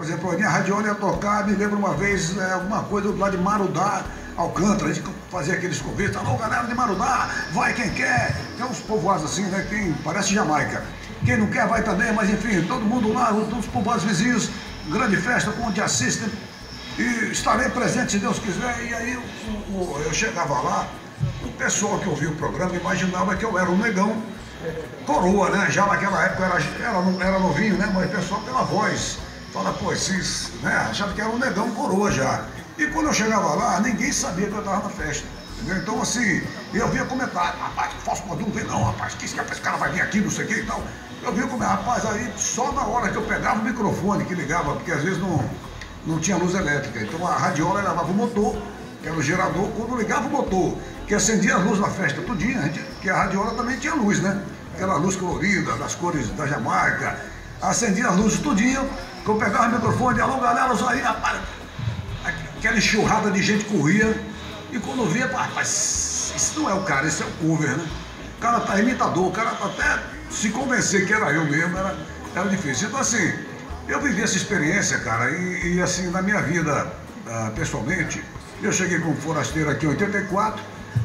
exemplo, a minha radiola ia tocar, me lembro uma vez, alguma coisa lá de Marudá, Alcântara, a gente fazia aqueles convites, alô galera de Marudá, vai quem quer, tem uns povoados assim, né, parece Jamaica, quem não quer vai também, mas enfim, todo mundo lá, os povoados vizinhos, grande festa com o de assistem, e estarei presente se Deus quiser, e aí eu chegava lá, o pessoal que ouvia o programa imaginava que eu era um negão, coroa, né, já naquela época era novinho, né, mas o pessoal pela voz, fala, pô, esses, né, achava que era um negão coroa já. E quando eu chegava lá, ninguém sabia que eu estava na festa. Entendeu? Então, assim, eu via comentário, rapaz, que falso não vem não, rapaz, que esse cara vai vir aqui, não sei o que e tal. Eu via comentário, rapaz, aí só na hora que eu pegava o microfone que ligava, porque às vezes não tinha luz elétrica. Então a radiola levava o motor, que era o gerador, quando ligava o motor, que acendia a luz na festa tudinho, porque a radiola também tinha luz, né? Aquela luz colorida, das cores da Jamaica, acendia as luzes tudinho, que eu pegava o microfone, alô galera, eu saía, rapaz, aquela enxurrada de gente corria, e quando eu via, rapaz, isso não é o cara, esse é o cover, né? O cara tá imitador, o cara tá até se convencer que era eu mesmo, era difícil. Então assim, eu vivi essa experiência, cara, e assim, na minha vida, pessoalmente, eu cheguei como forasteiro aqui em 84,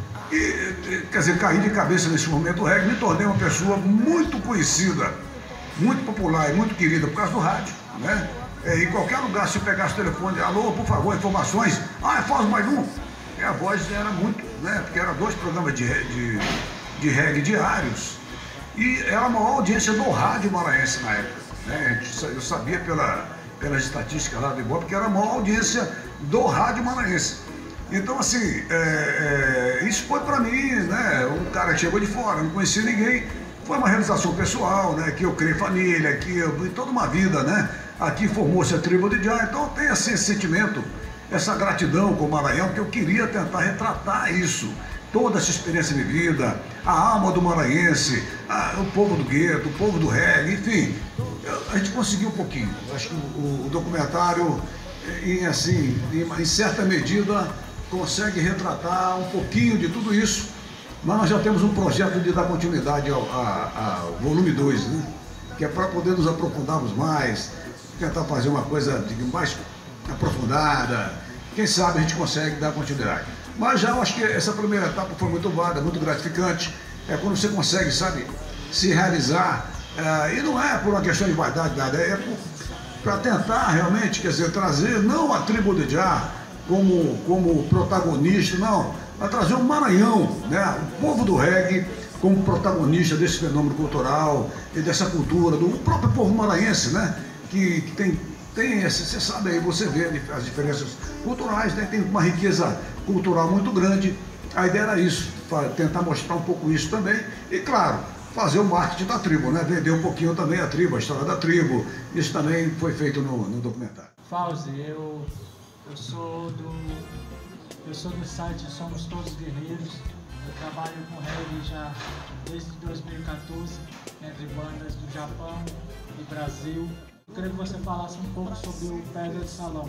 e, quer dizer, caí de cabeça nesse momento reggae, me tornei uma pessoa muito conhecida, muito popular e muito querida por causa do rádio, né? Em qualquer lugar, se pegasse o telefone, alô, por favor, informações, é Foz mais um. E a voz era muito, né? Porque eram 2 programas de reggae diários. E era a maior audiência do rádio maranhense na época, né? Eu sabia pelas estatísticas lá do Ibope que era a maior audiência do rádio maranhense. Então, assim, isso foi para mim, né? Um cara que chegou de fora, não conhecia ninguém. Foi uma realização pessoal, né? Que eu criei família, que eu vi toda uma vida, né? Aqui formou-se a tribo de Jah, então eu tenho esse sentimento, essa gratidão com o Maranhão, que eu queria tentar retratar isso, toda essa experiência vivida, a alma do maranhense, o povo do gueto, o povo do reggae, enfim, a gente conseguiu um pouquinho. Eu acho que o documentário, em certa medida, consegue retratar um pouquinho de tudo isso, mas nós já temos um projeto de dar continuidade ao volume 2, né? Que é para poder nos aprofundarmos mais, tentar fazer uma coisa mais aprofundada. Quem sabe a gente consegue dar continuidade. Mas já eu acho que essa primeira etapa foi muito válida, muito gratificante. É quando você consegue, sabe, se realizar. E não é por uma questão de vaidade, nada, é para tentar realmente, quer dizer, trazer não a tribo de Jah como protagonista, não, a trazer o Maranhão, né, o povo do reggae como protagonista desse fenômeno cultural e dessa cultura, do próprio povo maranhense, né? Que tem você sabe aí, você vê as diferenças culturais, né? Tem uma riqueza cultural muito grande. A ideia era isso, tentar mostrar um pouco isso também e, claro, fazer o marketing da tribo, né? Vender um pouquinho também a tribo, a história da tribo. Isso também foi feito no documentário. Fauzi, eu sou do site Somos Todos Guerreiros. Eu trabalho com reggae já desde 2014, entre bandas do Japão e Brasil. Eu queria que você falasse um pouco sobre o Pedra de Salão.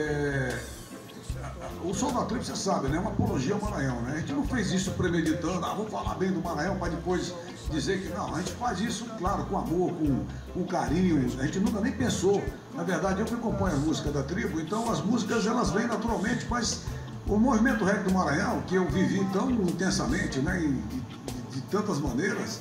O Som da Tribo, você sabe, né? É uma apologia ao Maranhão, né? A gente não fez isso premeditando, vamos falar bem do Maranhão para depois dizer que não. A gente faz isso, claro, com amor, com carinho. A gente nunca nem pensou. Na verdade, eu que componho a música da tribo, então as músicas elas vêm naturalmente, mas o movimento reggae do Maranhão, que eu vivi tão intensamente, né? De tantas maneiras,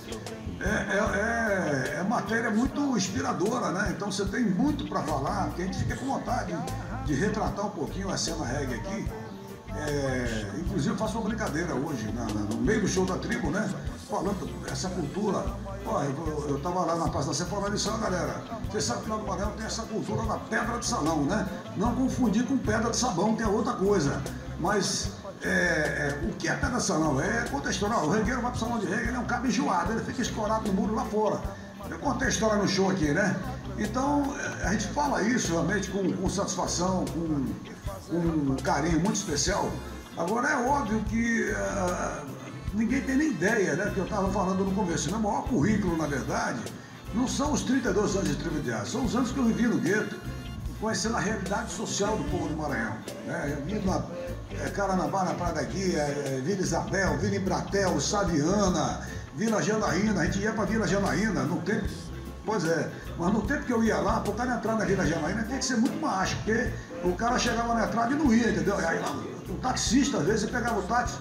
é matéria muito inspiradora, né? Então você tem muito para falar, que a gente fica com vontade de retratar um pouquinho a cena reggae aqui. Inclusive eu faço uma brincadeira hoje, no meio do show da tribo, né? Falando essa cultura. Eu estava lá na Praça da Sé falando isso, galera. Vocês sabem que lá no Maranhão tem essa cultura da pedra de salão, né? Não confundir com pedra de sabão, que é outra coisa. Mas o que é pedra de salão? É conta a história. O regueiro vai pro salão de reggae, ele é um cabo enjoado, ele fica escorado no muro lá fora. Eu contei a história no show aqui, né? Então, a gente fala isso realmente com satisfação, com um carinho muito especial. Agora, é óbvio que ninguém tem nem ideia, né? Que eu estava falando no começo. Meu maior currículo, na verdade, não são os 32 anos de tribo de Jah, são os anos que eu vivi no gueto, conhecendo a realidade social do povo do Maranhão. Né? Eu vi na Caranabá, na Praia da Guia, Vila Isabel, Vila Embratel, Saviana, Vila Janaína. A gente ia para Vila Janaína no tempo. Pois é, Mas no tempo que eu ia lá, para o cara entrar na Vila Janaína, tem que ser muito macho, porque o cara chegava na entrada e não ia, entendeu? Aí lá, o taxista, às vezes, pegava o táxi.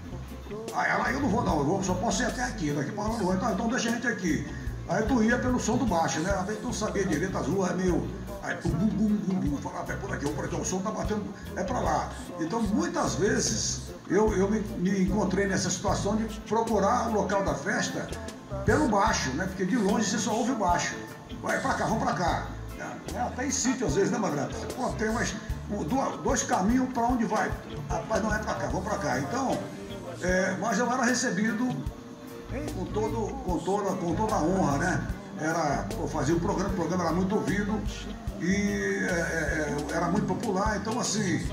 Aí ela, eu não vou não, só posso ir até aqui, daqui para lá não vou, então deixa a gente aqui. Aí tu ia pelo som do baixo, né? Às vezes tu não sabia direito, as ruas é meio... Aí bum, bum, bum, bum, bum, falava, é por aqui, o som tá batendo, é para lá. Então muitas vezes eu me encontrei nessa situação de procurar o local da festa pelo baixo, né? Porque de longe você só ouve o baixo. Vai pra cá, vamos pra cá. Até em sítio às vezes, né, Magrata? Pô, tem dois caminhos para onde vai. Rapaz, não é pra cá, vamos pra cá. Então, mas eu era recebido com toda a honra, né? Eu fazia o programa era muito ouvido e era muito popular. Então, assim,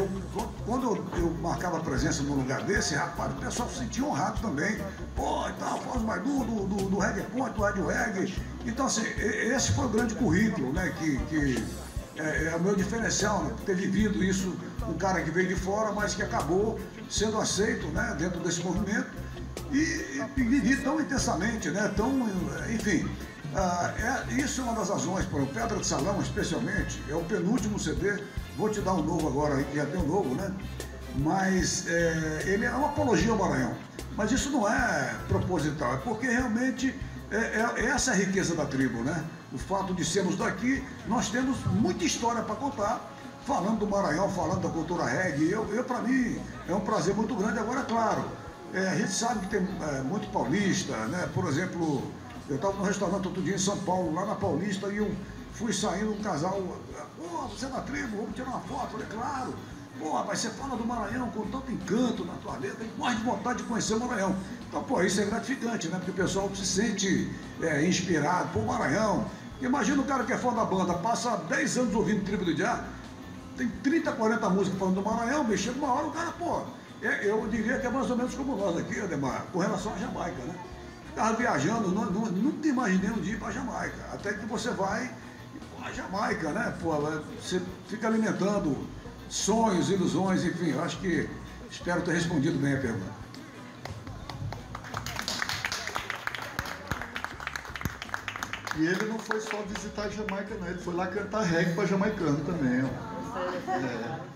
quando eu marcava presença num lugar desse, rapaz, o pessoal se sentia honrado também. Pô, e tal, faz mais do Reggae Point, do Rádio Reggae. Então, assim, esse foi o grande currículo, né? Que é o meu diferencial, né? Ter vivido isso, um cara que veio de fora, mas que acabou sendo aceito, né? Dentro desse movimento e vivi tão intensamente, né? Enfim, isso é uma das razões, para o Pedra de Salão, especialmente, é o penúltimo CD, vou te dar um novo agora, que já tem um novo, né? Mas ele é uma apologia ao Maranhão. Mas isso não é proposital, é porque realmente essa é a riqueza da tribo, né? O fato de sermos daqui, nós temos muita história para contar, falando do Maranhão, falando da cultura reggae. Para mim, é um prazer muito grande. Agora, claro, a gente sabe que tem muito paulista, né? Por exemplo, eu estava no restaurante outro dia em São Paulo, lá na Paulista, e eu fui saindo um casal, pô, você é da tribo, vamos tirar uma foto? Eu falei, claro. Pô, rapaz, você fala do Maranhão com tanto encanto na tua letra, tem mais de vontade de conhecer o Maranhão. Então, pô, isso é gratificante, né? Porque o pessoal se sente inspirado. Pô, Maranhão. Imagina o cara que é fã da banda, passa 10 anos ouvindo Tribo do Idiá, tem 30, 40 músicas falando do Maranhão, bicho, chega uma hora o cara, pô, eu diria que é mais ou menos como nós aqui, Ademar, com relação à Jamaica, né? Ficava viajando, nunca imaginei um dia ir pra Jamaica, até que você vai a Jamaica, né? Pô, você fica alimentando sonhos, ilusões, enfim, eu acho que espero ter respondido bem a pergunta. E ele não foi só visitar a Jamaica, não, ele foi lá cantar reggae para jamaicano também. Ó.